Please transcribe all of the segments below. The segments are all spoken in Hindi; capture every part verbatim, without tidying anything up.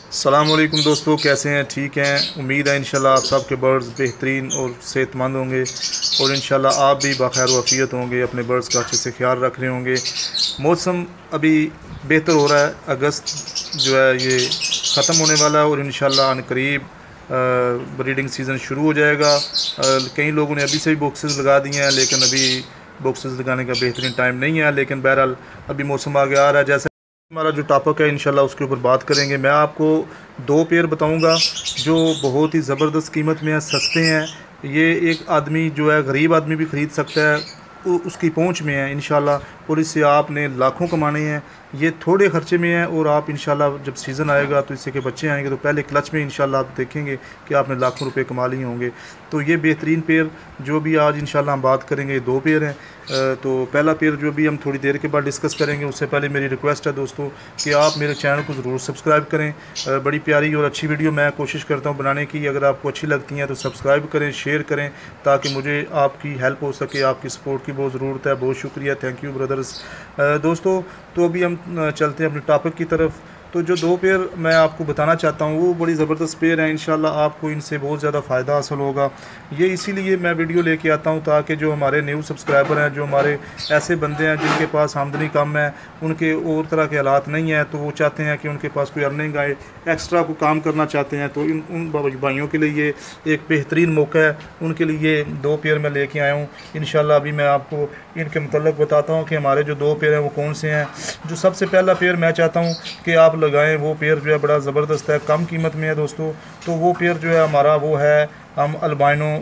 अस्सलामुअलैकुम दोस्तों, कैसे हैं? ठीक हैं। उम्मीद है इंशाल्लाह आप सबके बर्ड्स बेहतरीन और सेहतमंद होंगे और इंशाल्लाह आप भी बखैर वफ़ियत होंगे, अपने बर्ड्स का अच्छे से ख्याल रख रहे होंगे। मौसम अभी बेहतर हो रहा है, अगस्त जो है ये ख़त्म होने वाला है और इंशाल्लाह अनकरीब ब्रीडिंग सीज़न शुरू हो जाएगा। कई लोगों ने अभी से भी बॉक्सेस लगा दिए हैं, लेकिन अभी बॉक्सेस लगाने का बेहतरीन टाइम नहीं है। लेकिन बहरहाल अभी मौसम आगे आ रहा है। जैसा हमारा जो टॉपिक है इंशाल्लाह उसके ऊपर बात करेंगे। मैं आपको दो पेयर बताऊंगा जो बहुत ही ज़बरदस्त कीमत में है, सस्ते हैं। ये एक आदमी जो है, गरीब आदमी भी ख़रीद सकता है, उसकी पहुंच में है इंशाल्लाह, और इससे आपने लाखों कमाने हैं। ये थोड़े खर्चे में है और आप इंशाल्लाह जब सीज़न आएगा तो इससे के बच्चे आएंगे तो पहले क्लच में इंशाल्लाह आप देखेंगे कि आपने लाखों रुपए कमा लिए होंगे। तो ये बेहतरीन पेयर जो भी आज इंशाल्लाह हम बात करेंगे, ये दो पेयर हैं। तो पहला पेयर जो भी हम थोड़ी देर के बाद डिस्कस करेंगे, उससे पहले मेरी रिक्वेस्ट है दोस्तों कि आप मेरे चैनल को ज़रूर सब्सक्राइब करें। बड़ी प्यारी और अच्छी वीडियो मैं कोशिश करता हूँ बनाने की। अगर आपको अच्छी लगती हैं तो सब्सक्राइब करें, शेयर करें, ताकि मुझे आपकी हेल्प हो सके। आपकी सपोर्ट की बहुत ज़रूरत है। बहुत शुक्रिया, थैंक यू ब्रदर्स। दोस्तों तो अभी हम चलते हैं अपने टॉपिक की तरफ। तो जो दो पेयर मैं आपको बताना चाहता हूँ वो बड़ी ज़बरदस्त पेयर हैं। इंशाल्लाह आपको इनसे बहुत ज़्यादा फ़ायदा हासिल होगा। ये इसीलिए मैं वीडियो लेके आता हूँ ताकि जो हमारे न्यू सब्सक्राइबर हैं, जो हमारे ऐसे बंदे हैं जिनके पास आमदनी कम है, उनके और तरह के हालात नहीं हैं, तो वो चाहते हैं कि उनके पास कोई अर्निंग आए, एक्स्ट्रा को काम करना चाहते हैं, तो इन उन भाइयों के लिए ये एक बेहतरीन मौका है। उनके लिए दो पेयर मैं लेके आया हूँ। इंशाल्लाह अभी मैं आपको इनके मतलब बताता हूँ कि हमारे जो दो पेयर हैं वो कौन से हैं। जो सबसे पहला पेयर मैं चाहता हूँ कि आप लगाएं, वो पेयर जो है बड़ा ज़बरदस्त है, कम कीमत में है दोस्तों। तो वो पेयर जो है हमारा वो है, हम अल्बाइनो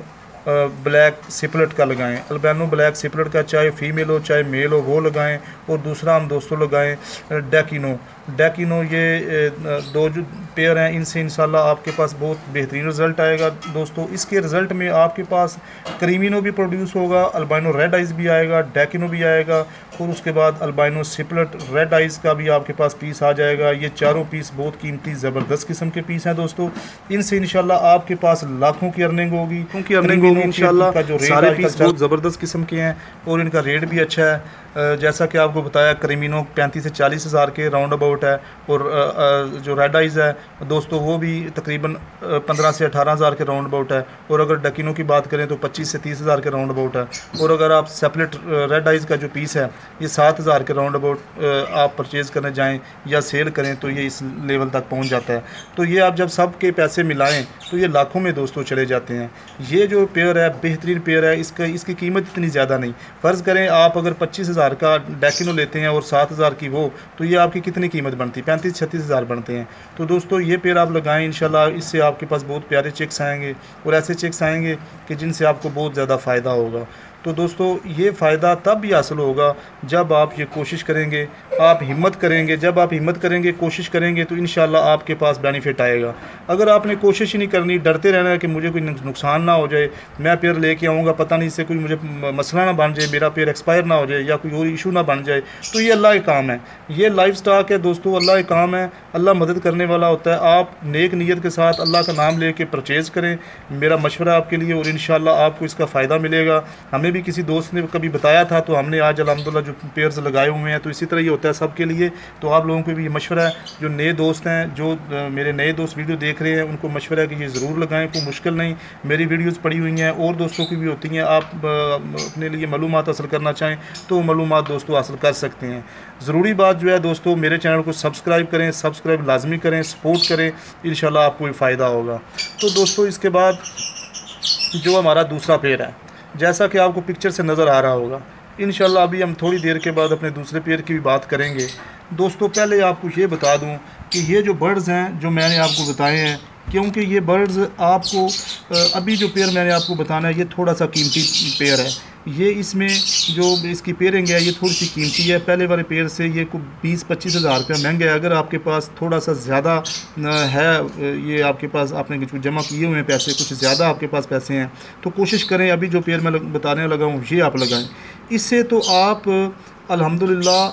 ब्लैक सिपलेट का लगाएं। अल्बाइनो ब्लैक सिपलेट का चाहे फीमेल हो चाहे मेल हो वो लगाएं। और दूसरा हम दोस्तों लगाएं डेकिनो। डेकिनो ये दो जो पेयर हैं, इनसे इंशाल्लाह आपके पास बहुत बेहतरीन रिज़ल्ट आएगा दोस्तों। इसके रिज़ल्ट में आपके पास क्रीमिनो भी प्रोड्यूस होगा, अल्बाइनो रेड आइज़ भी आएगा, डेकिनो भी आएगा, और उसके बाद अल्बाइनो सिपलेट रेड आइज़ का भी आपके पास पीस आ जाएगा। ये चारों पीस बहुत कीमती ज़बरदस्त किस्म के पीस हैं दोस्तों। इनसे इंशाल्लाह आपके पास लाखों की अर्निंग होगी, क्योंकि अर्निंग होगी इंशाल्लाह। का जो रेट सारे पीस बहुत ज़बरदस्त किस्म के हैं और इनका रेट भी अच्छा है। जैसा कि आपको बताया, क्रीमिनो पैंतीस से चालीस हज़ार के राउंड अबाउट है, और जो रेड आइज़ है दोस्तों वो भी तकरीबन पंद्रह से अठारह हज़ार के राउंड अबाउट है। और अगर डेकिनो की बात करें तो पच्चीस से तीस हज़ार के राउंड अबाउट है। और अगर आप सेपरेट रेड आइज़ का जो पीस है ये सात हज़ार के राउंड अबाउट आप परचेज़ करने जाएँ या सेल करें तो ये इस लेवल तक पहुँच जाता है। तो ये आप जब सब के पैसे मिलाएँ तो ये लाखों में दोस्तों चले जाते हैं। ये जो पेयर है बेहतरीन पेयर है। इसका इसकी कीमत इतनी ज़्यादा नहीं। फ़र्ज़ करें आप अगर पच्चीस हज़ार का डेकिनो लेते हैं और सात हज़ार की वो, तो ये आपकी कितनी कीमत बनती है? पैंतीस छत्तीस हज़ार बनते हैं। तो दोस्तों ये पेयर आप लगाएं, इंशाल्लाह इससे आपके पास बहुत प्यारे चेक्स आएंगे और ऐसे चेक्स आएंगे कि जिनसे आपको बहुत ज़्यादा फ़ायदा होगा। तो दोस्तों ये फ़ायदा तब भी हासिल होगा जब आप ये कोशिश करेंगे, आप हिम्मत करेंगे। जब आप हिम्मत करेंगे, कोशिश करेंगे, तो इंशाल्लाह आपके पास बेनिफिट आएगा। अगर आपने कोशिश ही नहीं करनी, डरते रहना है कि मुझे कोई नुकसान ना हो जाए, मैं पेयर लेके आऊँगा, पता नहीं इससे कोई मुझे मसला ना बन जाए, मेरा पेयर एक्सपायर ना हो जाए या कोई और इशू ना बन जाए, तो ये अल्लाह का काम है। ये लाइफ स्टॉक है दोस्तों, अल्लाह का काम है। अल्लाह मदद करने वाला होता है। आप नेक नीयत के साथ अल्लाह का नाम लेके परचेज़ करें, मेरा मशवरा आपके लिए, और इंशाल्लाह आपको इसका फ़ायदा मिलेगा। हमें भी किसी दोस्त ने कभी बताया था तो हमने आज अल्हम्दुलिल्लाह जो पेयर्स लगाए हुए हैं। तो इसी तरह ये होता है सबके लिए। तो आप लोगों को भी ये मशवरा है, जो नए दोस्त हैं, जो मेरे नए दोस्त वीडियो देख रहे हैं, उनको मशवरा है कि ये ज़रूर लगाएं। कोई मुश्किल नहीं, मेरी वीडियोज़ पड़ी हुई हैं और दोस्तों की भी होती हैं। आप अपने लिए मालूमात हासिल करना चाहें तो मालूमात दोस्तों हासिल कर सकते हैं। ज़रूरी बात जो है दोस्तों, मेरे चैनल को सब्सक्राइब करें, सब्सक्राइब लाजमी करें, सपोर्ट करें, इंशाल्लाह आपको भी फ़ायदा होगा। तो दोस्तों इसके बाद जो हमारा दूसरा पेयर है, जैसा कि आपको पिक्चर से नज़र आ रहा होगा, इंशाल्लाह अभी हम थोड़ी देर के बाद अपने दूसरे पेयर की भी बात करेंगे। दोस्तों पहले आपको ये बता दूं कि ये जो बर्ड्स हैं जो मैंने आपको बताए हैं, क्योंकि ये बर्ड्स आपको अभी जो पेयर मैंने आपको बताना है ये थोड़ा सा कीमती पेयर है। ये इसमें जो इसकी पेयरिंग है ये थोड़ी सी कीमती है। पहले वाले पेयर से ये को बीस पच्चीस हज़ार रुपया महंगा है। अगर आपके पास थोड़ा सा ज़्यादा है, ये आपके पास आपने कुछ जमा किए हुए हैं पैसे, कुछ ज़्यादा आपके पास पैसे हैं, तो कोशिश करें अभी जो पेयर मैं बताने लगा हूँ ये आप लगाएं। इससे तो आप अल्हम्दुलिल्लाह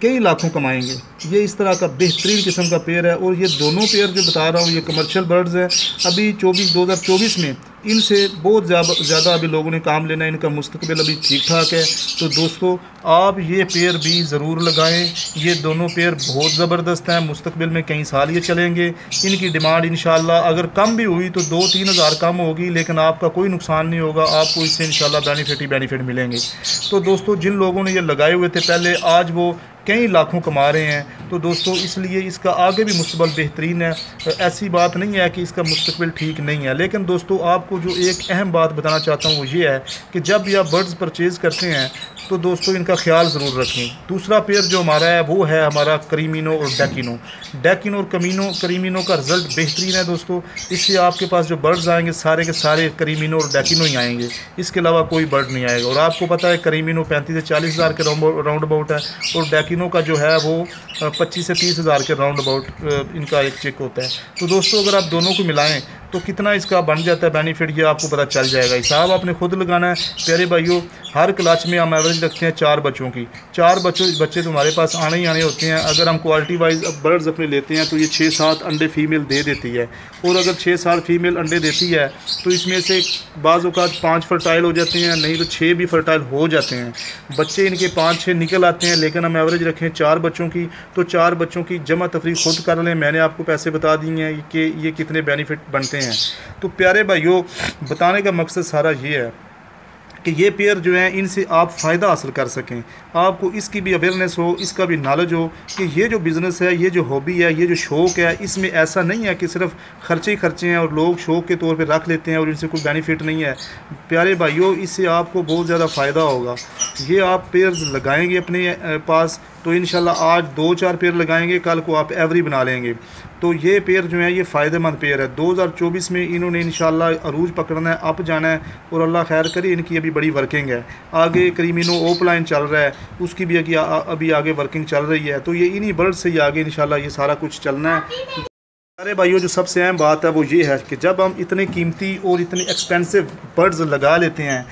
कई लाखों कमाएंगे। ये इस तरह का बेहतरीन किस्म का पेयर है। और ये दोनों पेयर जो बता रहा हूँ ये कमर्शियल बर्ड्स हैं। अभी चौबीस दो हज़ार चौबीस में इनसे बहुत ज़्यादा अभी लोगों ने काम लेना है, इनका मुस्तकबिल अभी ठीक ठाक है। तो दोस्तों आप ये पेयर भी ज़रूर लगाएं। ये दोनों पेयर बहुत ज़बरदस्त हैं, मुस्तकबिल में कई साल ये चलेंगे। इनकी डिमांड इंशाल्लाह अगर कम भी हुई तो दो तीन हज़ार कम होगी, लेकिन आपका कोई नुकसान नहीं होगा, आपको इससे इंशाल्लाह बेनिफिट ही बेनिफिट मिलेंगे। तो दोस्तों जिन लोगों ने ये लगाए हुए थे पहले, आज वो कई लाखों कमा रहे हैं। तो दोस्तों इसलिए इसका आगे भी मुस्तकबिल बेहतरीन है। ऐसी बात नहीं है कि इसका मुस्तकबिल ठीक नहीं है। लेकिन दोस्तों आपको जो एक अहम बात बताना चाहता हूँ वो ये है कि जब भी आप बर्ड्स परचेज़ करते हैं तो दोस्तों इनका ख्याल ज़रूर रखें। दूसरा पेयर जो हमारा है वो है हमारा करीमिनो और डेकिनो। डेकिनो और कमीनो करीमिनो का रिज़ल्ट बेहतरीन है दोस्तों। इससे आपके पास जो बर्ड्स आएंगे सारे के सारे करीमिनो और डेकिनो ही आएंगे, इसके अलावा कोई बर्ड नहीं आएगा। और आपको पता है करीमिनो पैंतीस से चालीस हज़ार के राउंड अबाउट है और डेकिनो का जो है वो पच्चीस से तीस हज़ार के राउंड अबाउट इनका एक चेक होता है। तो दोस्तों अगर आप दोनों को मिलाएं तो कितना इसका बन जाता है बेनिफिट, ये आपको पता चल जाएगा। हिसाब आपने खुद लगाना है। प्यारे भाइयों, हर क्लाच में हम एवरेज रखते हैं चार बच्चों की। चार बच्चों बच्चे तुम्हारे पास आने ही आने होते हैं। अगर हम क्वालिटी वाइज बर्ड्स अपने लेते हैं तो ये छः सात अंडे फीमेल दे देती है। और अगर छः सात फीमेल अंडे देती है तो इसमें से बाज़ औक़ात पाँच फर्टाइल हो जाते हैं, नहीं तो छः भी फर्टाइल हो जाते हैं। बच्चे इनके पाँच छः निकल आते हैं, लेकिन हम एवरेज रखें चार बच्चों की। तो चार बच्चों की जमा तफरीक खुद कर लें। मैंने आपको पैसे बता दिए हैं कि ये कितने बेनिफिट बनते हैं। तो प्यारे भाइयों, बताने का मकसद सारा ये है कि ये पेयर जो हैं इनसे आप फ़ायदा हासिल कर सकें, आपको इसकी भी अवेयरनेस हो, इसका भी नॉलेज हो कि ये जो बिज़नेस है, ये जो हॉबी है, ये जो शौक़ है, इसमें ऐसा नहीं है कि सिर्फ खर्चे ही खर्चे हैं और लोग शौक़ के तौर पे रख लेते हैं और इनसे कोई बेनिफिट नहीं है। प्यारे भाइयों, इससे आपको बहुत ज़्यादा फ़ायदा होगा। ये आप पेयर लगाएंगे अपने पास तो इंशाल्लाह आज दो चार पेयर लगाएंगे, कल को आप एवरी बना लेंगे। तो ये पेयर जो है ये फ़ायदेमंद पेयर है। दो हज़ार चौबीस में इन्होंने इंशाल्लाह अरूज पकड़ना है, अप जाना है और अल्लाह खैर करे। इनकी अभी बड़ी वर्किंग है। आगे करीमिनो ओपलाइन चल रहा है, उसकी भी अभी आगे वर्किंग चल रही है। तो ये इन्हीं बर्ड से ही आगे इंशाल्लाह ये सारा कुछ चलना है। अरे भाइयों, जो सबसे अहम बात है वो ये है कि जब हम इतने कीमती और इतने एक्सपेंसिव बर्ड्स लगा लेते हैं,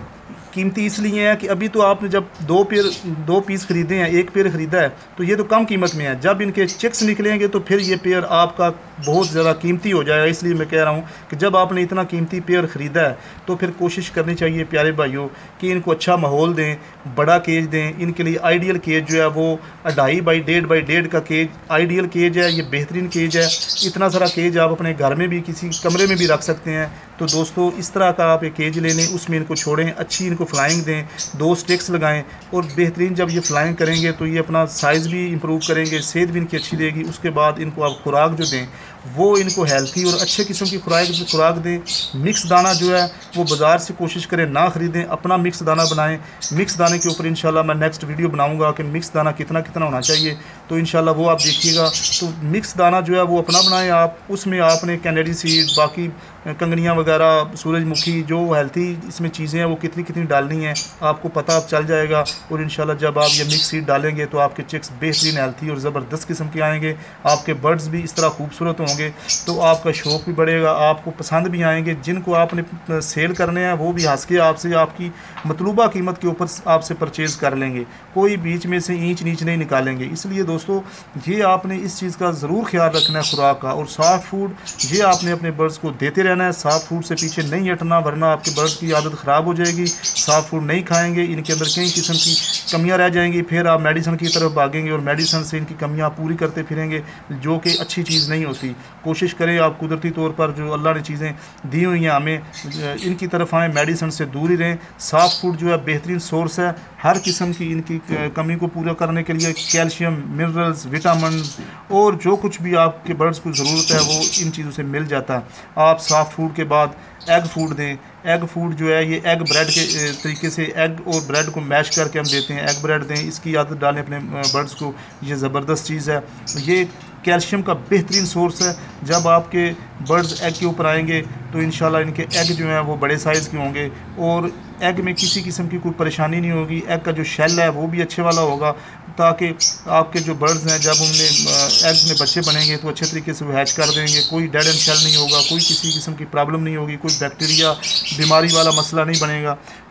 कीमती इसलिए है कि अभी तो आपने जब दो पेयर दो पीस ख़रीदे हैं, एक पेयर ख़रीदा है तो ये तो कम कीमत में है। जब इनके चिक्स निकलेंगे तो फिर ये पेयर आपका बहुत ज़्यादा कीमती हो जाएगा। इसलिए मैं कह रहा हूँ कि जब आपने इतना कीमती पेयर ख़रीदा है तो फिर कोशिश करनी चाहिए प्यारे भाइयों कि इनको अच्छा माहौल दें, बड़ा केज दें। इनके लिए आइडियल केज जो है वो ढाई बाई डेढ़ बाई डेढ़ का केज आइडियल केज है। ये बेहतरीन केज है। इतना सारा केज आप अपने घर में भी किसी कमरे में भी रख सकते हैं। तो दोस्तों इस तरह का आप एक केज ले लें, उसमें इनको छोड़ें, अच्छी इनको फ्लाइंग दें, दो स्टिक्स लगाएं और बेहतरीन जब ये फ्लाइंग करेंगे तो ये अपना साइज़ भी इंप्रूव करेंगे, सेहत भी इनकी अच्छी रहेगी। उसके बाद इनको आप खुराक जो दें वो इनको हेल्थी और अच्छे किस्म की खुराक खुराक दें। मिक्स दाना जो है वो बाज़ार से कोशिश करें ना ख़रीदें, अपना मिक्स दाना बनाएं। मिक्स दाने के ऊपर इंशाल्लाह मैं नेक्स्ट वीडियो बनाऊंगा कि मिक्स दाना कितना कितना होना चाहिए, तो इंशाल्लाह वो आप देखिएगा। तो मिक्स दाना जो है वो अपना बनाएं आप। उसमें आपने कैनेडी सीड, बाकी कंगनियाँ वगैरह, सूरजमुखी, जो हेल्थी इसमें चीज़ें हैं वो कितनी कितनी डालनी है आपको पता चल जाएगा। और इंशाल्लाह जब आप ये मिक्स सीड डालेंगे तो आपके चिक्स बेहतरीन हेल्थी और ज़बरदस्त किस्म के आएंगे। आपके बर्ड्स भी इस तरह खूबसूरत होंगे तो आपका शौक़ भी बढ़ेगा, आपको पसंद भी आएंगे। जिनको आपने सेल करने हैं वो भी हंस के आपसे आपकी मतलूबा कीमत के ऊपर आपसे परचेज़ कर लेंगे, कोई बीच में से ईंच नीच नहीं निकालेंगे। इसलिए दोस्तों ये आपने इस चीज़ का ज़रूर ख्याल रखना है खुराक का। और सॉफ्ट फूड ये आपने अपने बर्ड्स को देते रहना है। सॉफ्ट फूड से पीछे नहीं हटना, वरना आपके बर्ड्स की आदत ख़राब हो जाएगी। सॉफ्ट फूड नहीं खाएंगे, इनके अंदर कई किस्म की कमियां रह जाएंगी, फिर आप मेडिसिन की तरफ भागेंगे और मेडिसिन से इनकी कमियां पूरी करते फिरेंगे, जो कि अच्छी चीज़ नहीं होती। कोशिश करें आप कुदरती तौर पर जो अल्लाह ने चीज़ें दी हुई हैं हमें, इनकी तरफ आएँ, मेडिसिन से दूर ही रहें। सॉफ्ट फूड जो है बेहतरीन सोर्स है हर किस्म की इनकी कमी को पूरा करने के लिए। कैल्शियम, मिनरल्स, विटामिन और जो कुछ भी आपके बर्ड्स को ज़रूरत है वो इन चीज़ों से मिल जाता है। आप सॉफ्ट फूड के बाद एग फूड दें। एग फूड जो है ये एग ब्रेड के तरीके से एग और ब्रेड को मैश करके हम देते हैं। एग ब्रेड दें, इसकी आदत डालें अपने बर्ड्स को, ये ज़बरदस्त चीज़ है। ये कैल्शियम का बेहतरीन सोर्स है। जब आपके बर्ड्स एग के ऊपर आएंगे तो इंशाल्लाह इनके एग जो हैं वो बड़े साइज़ के होंगे और एग में किसी किस्म की कोई परेशानी नहीं होगी। एग का जो शेल है वो भी अच्छे वाला होगा, ताकि आपके जो बर्ड्स हैं जब उनमें एग में बच्चे बनेंगे तो अच्छे तरीके से वो हैच कर देंगे। कोई डेड एंड शेल नहीं होगा, कोई किसी किस्म की प्रॉब्लम नहीं होगी, कोई बैक्टीरिया बीमारी वाला मसला नहीं बनेगा।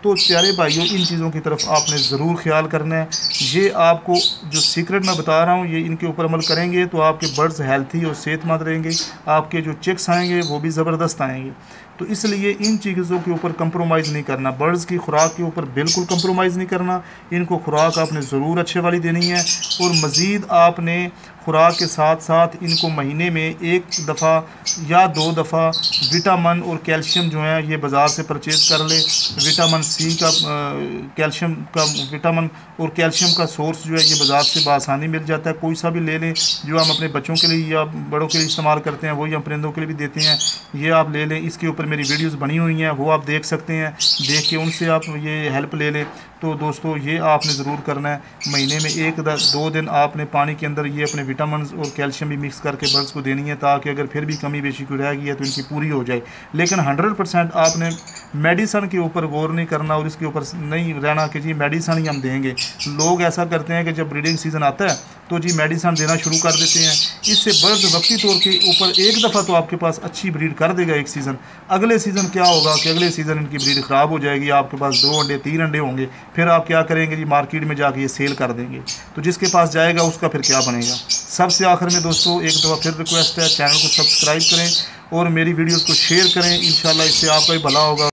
तो प्यारे भाइयों, इन चीज़ों की तरफ आपने ज़रूर ख्याल करना है। ये आपको जो सीक्रेट मैं बता रहा हूँ, ये इनके ऊपर अमल करेंगे तो आपके बर्ड्स हेल्थी और सेहतमंद रहेंगे, आपके जो चिक्स आएंगे वो भी ज़बरदस्त आएंगे। तो इसलिए इन चीज़ों के ऊपर कंप्रोमाइज़ नहीं करना, बर्ड्स की खुराक के ऊपर बिल्कुल कंप्रोमाइज़ नहीं करना। इनको खुराक आपने ज़रूर अच्छे वाली देनी है, और मज़ीद आपने खुराक के साथ साथ इनको महीने में एक दफ़ा या दो दफ़ा विटामिन और कैल्शियम जो है ये बाज़ार से परचेज़ कर ले। विटामिन सी का, कैल्शियम का, विटामिन और कैल्शियम का सोर्स जो है ये बाज़ार से बआसानी मिल जाता है। कोई सा भी ले लें, जो हम अपने बच्चों के लिए या बड़ों के लिए इस्तेमाल करते हैं वही हम परिंदों के लिए भी देते हैं, ये आप ले लें। इसके ऊपर मेरी वीडियोस बनी हुई हैं, वो आप देख सकते हैं, देख के उनसे आप ये हेल्प ले लें। तो दोस्तों, ये आपने ज़रूर करना है, महीने में एक दो दिन आपने पानी के अंदर ये अपने विटामिन और कैल्शियम भी मिक्स करके बर्ड्स को देनी है, ताकि अगर फिर भी कमी बेशी कोई रह गई है तो इनकी पूरी हो जाए। लेकिन हंड्रेड परसेंट आपने मेडिसन के ऊपर गौर नहीं करना और इसके ऊपर नहीं रहना कि जी मेडिसन ही हम देंगे। लोग ऐसा करते हैं कि जब ब्रीडिंग सीज़न आता है तो जी मेडिसन देना शुरू कर देते हैं। इससे बर्ड वक्ती तौर के ऊपर एक दफ़ा तो आपके पास अच्छी ब्रीड कर देगा एक सीज़न, अगले सीज़न क्या होगा कि अगले सीज़न इनकी ब्रीड ख़राब हो जाएगी, आपके पास दो अंडे तीन अंडे होंगे, फिर आप क्या करेंगे जी, मार्केट में जाके ये सेल कर देंगे। तो जिसके पास जाएगा उसका फिर क्या बनेगा। सबसे आखिर में दोस्तों एक दफ़ा फिर रिक्वेस्ट है, चैनल को सब्सक्राइब करें और मेरी वीडियोज़ को शेयर करें। इंशाल्लाह इससे आपका ही भला होगा।